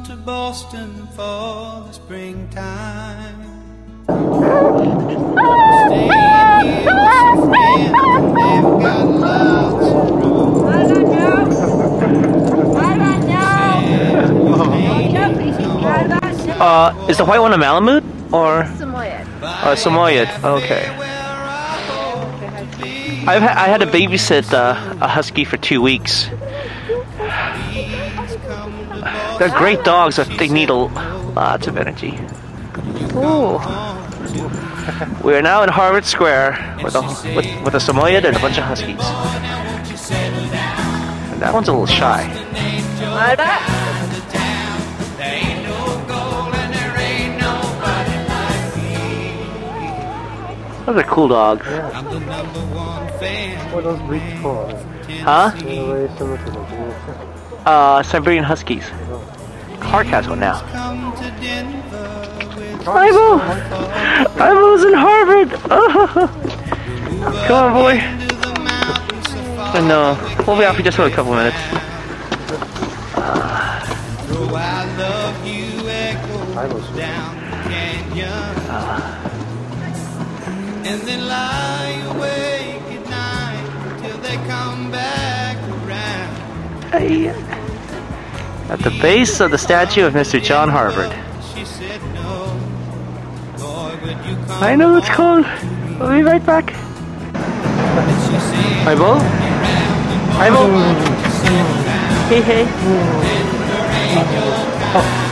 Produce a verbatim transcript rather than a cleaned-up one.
to Boston for the springtime. Staying here with some friends, they've got lots of room. I don't know. I don't know. Uh, is the white one a Malamute or? Samoyed. Uh, Samoyed. Okay. I've ha I had to babysit uh, a husky for two weeks. They're great dogs, but they need a lots of energy. Ooh. We are now in Harvard Square with a with, with a Samoyed and a bunch of huskies. And that one's a little shy. Those are cool dogs. Yeah. What are those breeds for? Huh? Very similar to the Uh, Siberian Huskies. Clark has one now. Aibo! Aibo's in Harvard! Oh. Come on, boy. I know. We'll be out for just for a couple minutes. Uh, And then lie awake at night till they come back around. Hey. At the base of the statue of Mister John Harvard. She said no. Boy, would you come I know it's cold. We'll be right back. Aibo? Aibo? Hey, hey. Oh.